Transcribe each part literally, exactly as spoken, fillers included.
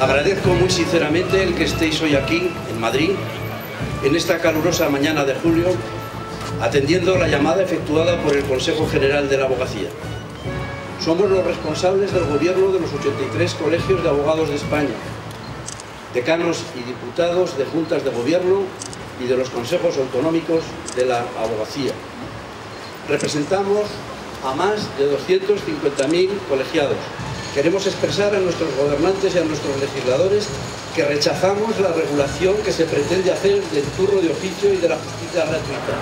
Agradezco muy sinceramente el que estéis hoy aquí, en Madrid, en esta calurosa mañana de julio, atendiendo la llamada efectuada por el Consejo General de la Abogacía. Somos los responsables del gobierno de los ochenta y tres colegios de abogados de España, decanos y diputados de juntas de gobierno y de los consejos autonómicos de la abogacía. Representamos a más de doscientos cincuenta mil colegiados. Queremos expresar a nuestros gobernantes y a nuestros legisladores que rechazamos la regulación que se pretende hacer del turno de oficio y de la justicia gratuita.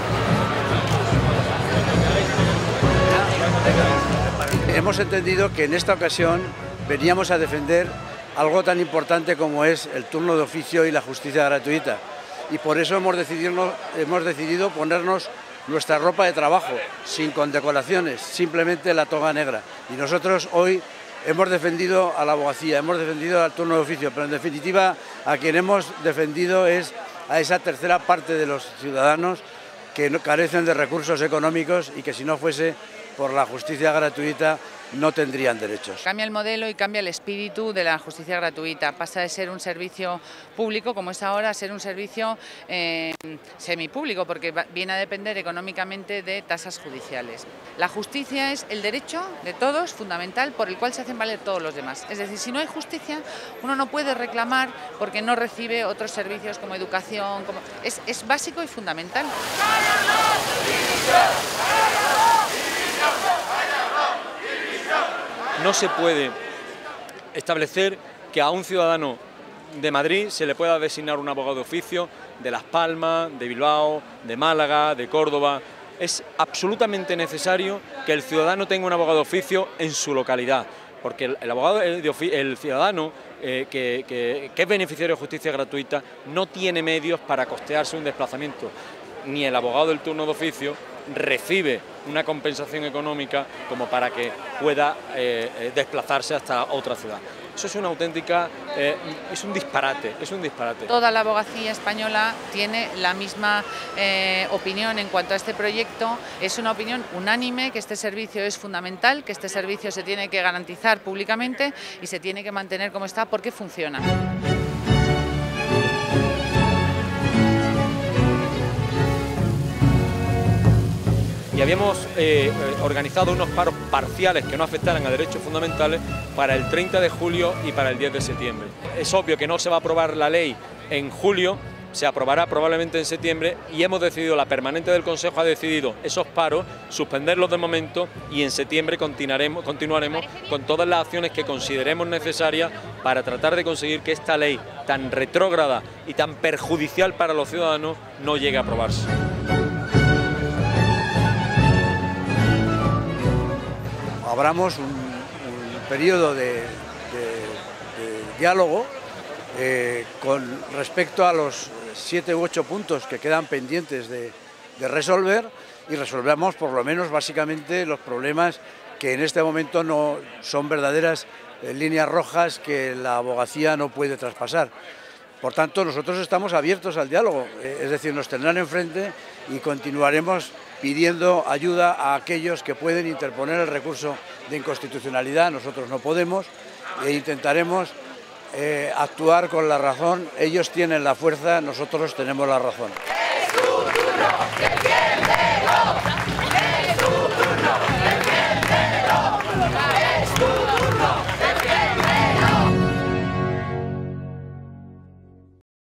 Hemos entendido que en esta ocasión veníamos a defender algo tan importante como es el turno de oficio y la justicia gratuita. Y por eso hemos decidido, hemos decidido ponernos nuestra ropa de trabajo, sin condecoraciones, simplemente la toga negra. Y nosotros hoy hemos defendido a la abogacía, hemos defendido al turno de oficio, pero en definitiva a quien hemos defendido es a esa tercera parte de los ciudadanos que no carecen de recursos económicos y que si no fuese por la justicia gratuita no tendrían derechos. Cambia el modelo y cambia el espíritu de la justicia gratuita. Pasa de ser un servicio público, como es ahora, a ser un servicio eh, semipúblico, porque viene a depender económicamente de tasas judiciales. La justicia es el derecho de todos, fundamental, por el cual se hacen valer todos los demás. Es decir, si no hay justicia, uno no puede reclamar porque no recibe otros servicios como educación. Como... Es, es básico y fundamental. No se puede establecer que a un ciudadano de Madrid se le pueda designar un abogado de oficio de Las Palmas, de Bilbao, de Málaga, de Córdoba. Es absolutamente necesario que el ciudadano tenga un abogado de oficio en su localidad, porque el, el, abogado, el, el ciudadano eh, que, que, que es beneficiario de justicia gratuita no tiene medios para costearse un desplazamiento, ni el abogado del turno de oficio recibe una compensación económica como para que pueda eh, desplazarse hasta otra ciudad. Eso es una auténtica, eh, es un disparate, es un disparate. Toda la abogacía española tiene la misma eh, opinión en cuanto a este proyecto. Es una opinión unánime que este servicio es fundamental, que este servicio se tiene que garantizar públicamente y se tiene que mantener como está porque funciona. Y habíamos eh, organizado unos paros parciales que no afectaran a derechos fundamentales para el treinta de julio y para el diez de septiembre. Es obvio que no se va a aprobar la ley en julio, se aprobará probablemente en septiembre y hemos decidido, la permanente del Consejo ha decidido esos paros, suspenderlos de momento y en septiembre continuaremos, continuaremos con todas las acciones que consideremos necesarias para tratar de conseguir que esta ley tan retrógrada y tan perjudicial para los ciudadanos no llegue a aprobarse. Abramos un, un periodo de, de, de diálogo eh, con respecto a los siete u ocho puntos que quedan pendientes de, de resolver y resolvamos por lo menos básicamente los problemas que en este momento no son verdaderas eh, líneas rojas que la abogacía no puede traspasar. Por tanto, nosotros estamos abiertos al diálogo, eh, es decir, nos tendrán enfrente y continuaremos pidiendo ayuda a aquellos que pueden interponer el recurso de inconstitucionalidad. Nosotros no podemos e intentaremos eh, actuar con la razón. Ellos tienen la fuerza, nosotros tenemos la razón.